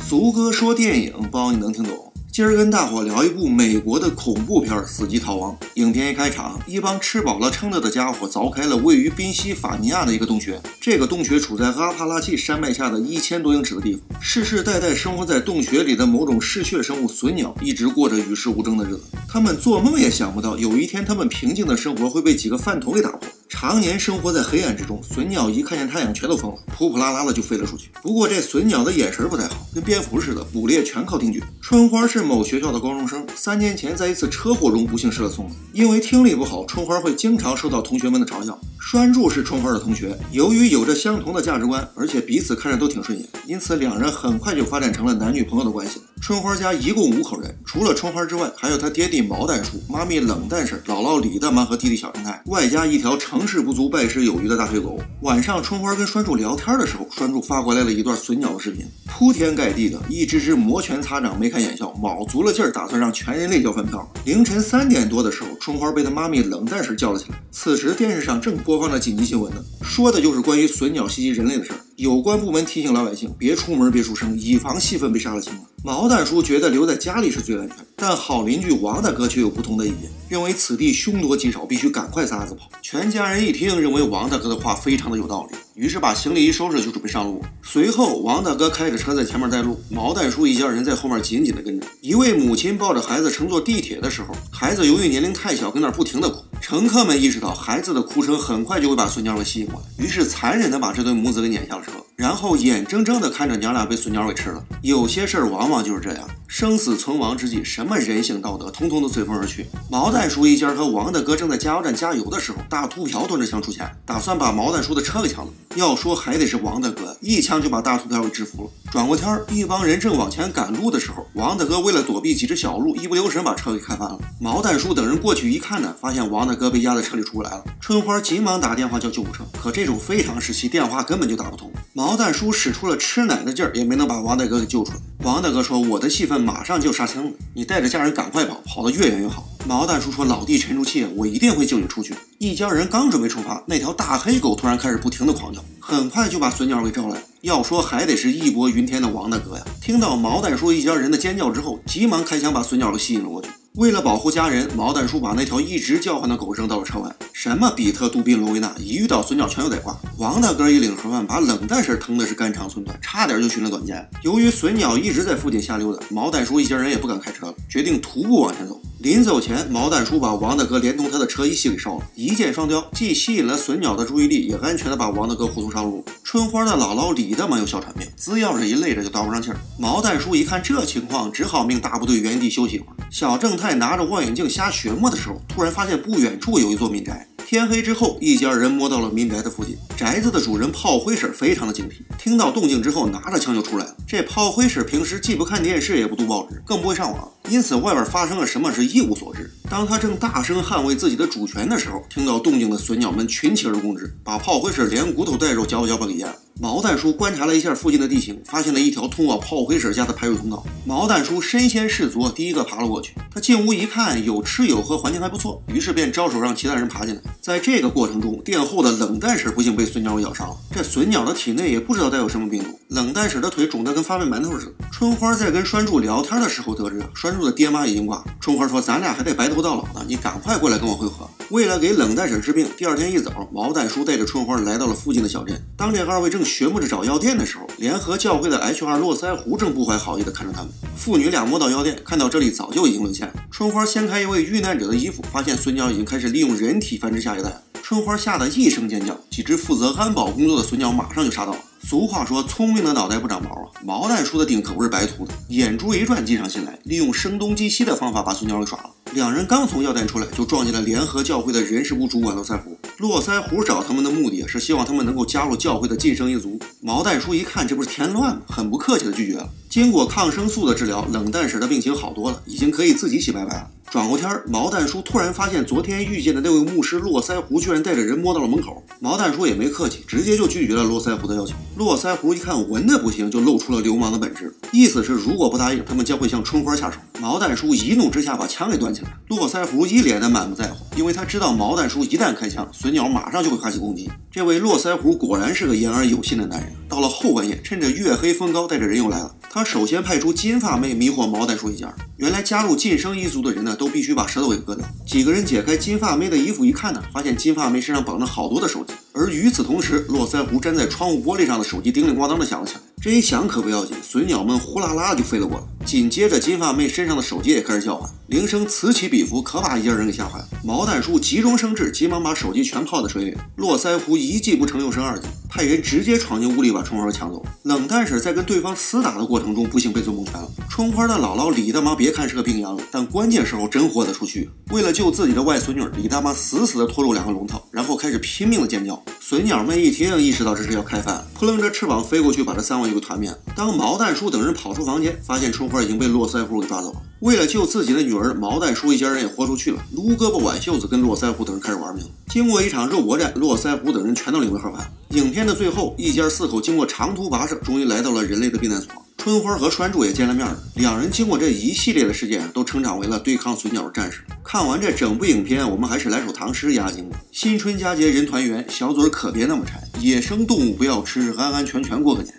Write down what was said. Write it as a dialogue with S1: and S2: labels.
S1: 俗哥说电影，包你能听懂。今儿跟大伙聊一部美国的恐怖片《死寂逃亡》。影片一开场，一帮吃饱了撑的家伙凿开了位于宾夕法尼亚的一个洞穴。这个洞穴处在阿帕拉契山脉下的1000多英尺的地方。世世代代生活在洞穴里的某种嗜血生物隼鸟，一直过着与世无争的日子。他们做梦也想不到，有一天他们平静的生活会被几个饭桶给打破。常年生活在黑暗之中，隼鸟一看见太阳全都疯了，扑扑啦啦的就飞了出去。不过这隼鸟的眼神不太好，跟蝙蝠似的，捕猎全靠听觉。春花是某学校的高中生，3年前在一次车祸中不幸失了聪了。因为听力不好，春花会经常受到同学们的嘲笑。栓柱是春花的同学，由于有着相同的价值观，而且彼此看着都挺顺眼，因此两人很快就发展成了男女朋友的关系了。春花家一共5口人，除了春花之外，还有她爹地毛蛋叔、妈咪冷蛋婶、姥姥李大妈和弟弟小正太，外加一条成事不足败事有余的大黑狗。晚上春花跟栓柱聊天的时候，栓柱发过来了一段隼鸟的视频，铺天盖地的，一只只摩拳擦掌，没看眼笑，卯足了劲儿，打算让全人类交饭票。凌晨3点多的时候，春花被她妈咪冷蛋婶叫了起来。此时电视上正播放着紧急新闻呢，说的就是关于隼鸟袭击人类的事儿。有关部门提醒老百姓别出门别出声，以防戏份被杀了青了。毛蛋叔觉得留在家里是最安全，但好邻居王大哥却有不同的意见，认为此地凶多吉少，必须赶快撒子跑。全家人一听，认为王大哥的话非常的有道理，于是把行李一收拾就准备上路。随后王大哥开着车在前面带路，毛蛋叔一家人在后面紧紧的跟着。一位母亲抱着孩子乘坐地铁的时候，孩子由于年龄太小跟那儿不停的哭，乘客们意识到孩子的哭声很快就会把隼鸟给吸引过来，于是残忍的把这对母子给撵下了车，然后眼睁睁的看着娘俩被隼鸟给吃了。有些事儿往往就是这样，生死存亡之际，什么人性道德通通都随风而去。毛蛋叔一家和王大哥正在加油站加油的时候，大秃瓢端着枪出现，打算把毛蛋叔的车给抢了。要说还得是王大哥，一枪就把大秃瓢给制服了。转过天，一帮人正往前赶路的时候，王大哥为了躲避几只小鹿，一不留神把车给开翻了。毛蛋叔等人过去一看呢，发现王大哥被压在车里出不来了。春花急忙打电话叫救护车，可这种非常时期电话根本就打不通。毛蛋叔使出了吃奶的劲儿，也没能把王大哥给救出来。王大哥说：“我的戏份马上就要杀青了，你带着家人赶快跑，跑得越远越好。”毛蛋叔说：“老弟沉住气，我一定会救你出去。”一家人刚准备出发，那条大黑狗突然开始不停的狂叫，很快就把隼鸟给招来。要说还得是义薄云天的王大哥呀，听到毛蛋叔一家人的尖叫之后，急忙开枪把隼鸟给吸引了过去。为了保护家人，毛蛋叔把那条一直叫唤的狗扔到了车外。什么比特、杜宾、罗维纳，一遇到隼鸟全都得挂。王大哥一领盒饭，把冷蛋婶疼的是肝肠寸断，差点就寻了短见。由于隼鸟一直在附近瞎溜达，毛蛋叔一家人也不敢开车了，决定徒步往前走。临走前，毛蛋叔把王大哥连同他的车一起给烧了，一箭双雕，既吸引了隼鸟的注意力，也安全的把王大哥护送上路。春花的姥姥李大妈有哮喘病，只要是一累着就倒不上气儿。毛蛋叔一看这情况，只好命大部队原地休息一会儿。小正太拿着望远镜瞎寻摸的时候，突然发现不远处有一座民宅。天黑之后，一家人摸到了民宅的附近。宅子的主人炮灰婶非常的警惕，听到动静之后拿着枪就出来了。这炮灰婶平时既不看电视，也不读报纸，更不会上网，因此外边发生了什么是一无所知。当他正大声捍卫自己的主权的时候，听到动静的隼鸟们群起而攻之，把炮灰婶连骨头带肉搅把给淹了。毛蛋叔观察了一下附近的地形，发现了一条通往炮灰婶家的排水通道。毛蛋叔身先士卒，第一个爬了过去。他进屋一看，有吃有喝，环境还不错，于是便招手让其他人爬进来。在这个过程中，殿后的冷蛋婶不幸被隼鸟给咬伤了。这隼鸟的体内也不知道带有什么病毒，冷蛋婶的腿肿得跟发面馒头似的。春花在跟栓柱聊天的时候得知，栓柱的爹妈已经挂了。春花说：“咱俩还得白头到老呢，你赶快过来跟我会合。”为了给冷蛋婶治病，第二天一早，毛蛋叔带着春花来到了附近的小镇。当这二位正寻摸着找药店的时候，联合教会的 H2 络腮胡正不怀好意地看着他们。父女俩摸到药店，看到这里早就已经沦陷了。春花掀开一位遇难者的衣服，发现隼鸟已经开始利用人体繁殖下一代了。春花吓得一声尖叫，几只负责安保工作的隼鸟马上就杀到了。俗话说，聪明的脑袋不长毛啊！毛蛋叔的腚可不是白秃的，眼珠一转，计上心来，利用声东击西的方法把隼鸟给耍了。两人刚从药店出来，就撞见了联合教会的人事部主管络腮胡。络腮胡找他们的目的是希望他们能够加入教会的晋升一族。毛蛋叔一看这不是添乱吗？很不客气的拒绝了。经过抗生素的治疗，冷蛋婶的病情好多了，已经可以自己洗白白了。转过天，毛蛋叔突然发现昨天遇见的那位牧师络腮胡居然带着人摸到了门口。毛蛋叔也没客气，直接就拒绝了络腮胡的要求。络腮胡一看闻的不行，就露出了流氓的本质，意思是如果不答应，他们将会向春花下手。 毛蛋叔一怒之下把枪给端起来，络腮胡一脸的满不在乎，因为他知道毛蛋叔一旦开枪，隼鸟马上就会发起攻击。这位络腮胡果然是个言而有信的男人。到了后半夜，趁着月黑风高，带着人又来了。他首先派出金发妹迷惑毛蛋叔一家。原来加入晋升一族的人呢，都必须把舌头给割掉。几个人解开金发妹的衣服一看呢，发现金发妹身上绑着好多的手机。而与此同时，络腮胡粘在窗户玻璃上的手机叮铃咣当的响了起来。这一响可不要紧，隼鸟们呼啦啦就飞了过来。紧接着，金发妹身上的手机也开始叫唤，铃声此起彼伏，可把一家人给吓坏了。毛蛋叔急中生智，急忙把手机全泡在水里。络腮胡一计不成又生二计，派人直接闯进屋里把春花抢走。冷淡婶在跟对方厮打的过程中，不幸被尊蒙圈了。春花的姥姥李大妈别看是个病秧子，但关键时候真豁得出去。为了救自己的外孙女，李大妈死死地拖住2个龙头，然后开始拼命的尖叫。隼鸟们一听，意识到这是要开饭了，扑棱着翅膀飞过去，把这3位就给团灭了。当毛蛋叔等人跑出房间，发现春花已经被络腮胡给抓走了。为了救自己的女儿，毛蛋叔一家人也豁出去了，撸胳膊挽袖子，跟络腮胡等人开始玩命。经过一场肉搏战，络腮胡等人全都领为盒饭。影片的最后，一家4口经过长途跋涉，终于来到了人类的避难所。春花和川柱也见了面了，两人经过这一系列的事件，都成长为了对抗隼鸟的战士。看完这整部影片，我们还是来首唐诗压惊吧。新春佳节人团圆，小嘴可别那么馋，野生动物不要吃，安安全全过个年。